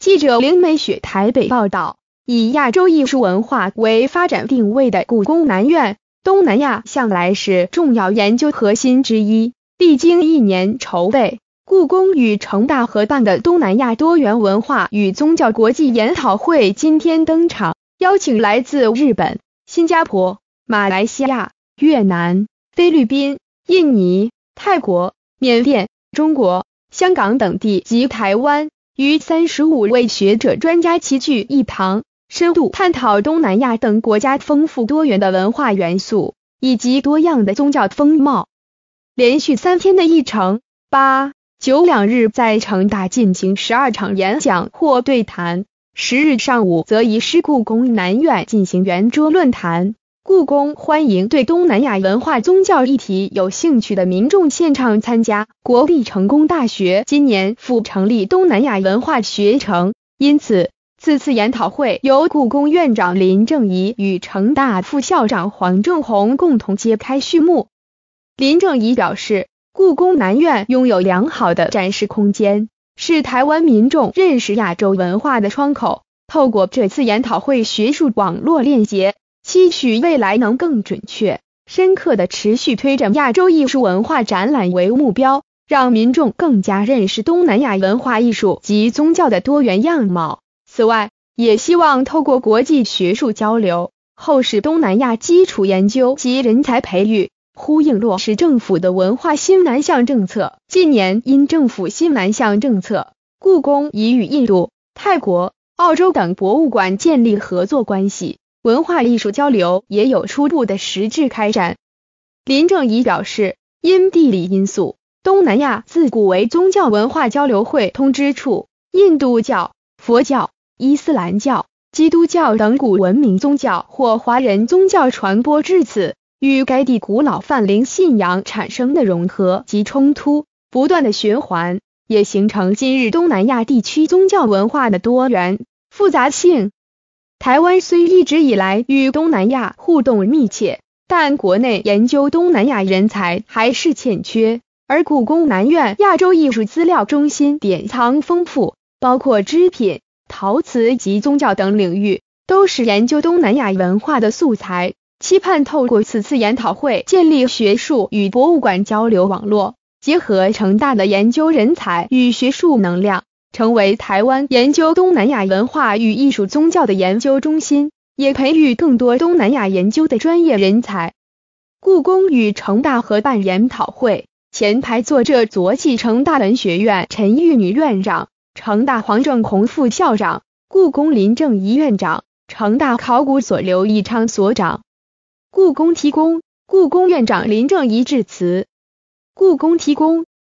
记者林美雪台北报道，以亚洲艺术文化为发展定位的故宫南院，东南亚向来是重要研究核心之一。历经1年筹备，故宫与成大合办的东南亚多元文化与宗教国际研讨会今天登场，邀请来自日本、新加坡、马来西亚、越南、菲律宾、印尼、泰国、缅甸、中国、香港等地及台湾逾35位学者专家齐聚一堂，深度探讨东南亚等国家丰富多元的文化元素以及多样的宗教风貌。连续3天的议程8、9两日在成大进行12场演讲或对谈，10日上午则移师故宫南院进行圆桌论坛。故宫欢迎对东南亚文化宗教议题有兴趣的民众现场参加。国立成功大学今年复成立东南亚文化学程，因此此次研讨会由故宫院长林正仪与成大副校长黄正宏共同揭开序幕。林正仪表示，故宫南院拥有良好的展示空间，是台湾民众认识亚洲文化的窗口。透过这次研讨会学术网络链接，期许未来能更准确、深刻地持续推展亚洲艺术文化展览为目标，让民众更加认识东南亚文化艺术及宗教的多元样貌。此外，也希望透过国际学术交流，厚实东南亚基础研究及人才培育，呼应落实政府的文化新南向政策。近年因政府新南向政策，故宫已与印度、泰国、澳洲等博物馆建立合作关系，文化艺术交流也有初步的实质开展。林正仪表示，因地理因素，东南亚自古为宗教文化交流汇通之处，印度教、佛教、伊斯兰教、基督教等古文明宗教或华人宗教传播至此，与该地古老泛灵信仰产生的融合及冲突，不断的循环，也形成今日东南亚地区宗教文化的多元复杂性。台湾虽一直以来与东南亚互动密切，但国内研究东南亚人才还是欠缺，而故宫南院亚洲艺术资料中心典藏丰富，包括织品、陶瓷及宗教等领域，都是研究东南亚文化的素材。期盼透过此次研讨会建立学术与博物馆交流网络，结合成大的研究人才与学术能量，成为台湾研究东南亚文化与艺术宗教的研究中心，也培育更多东南亚研究的专业人才。故宫与成大合办研讨会，前排坐着左继成大文学院陈玉女院长、成大黄正宏副校长、故宫林正仪院长、成大考古所刘义昌所长。故宫院长林正仪致辞。故宫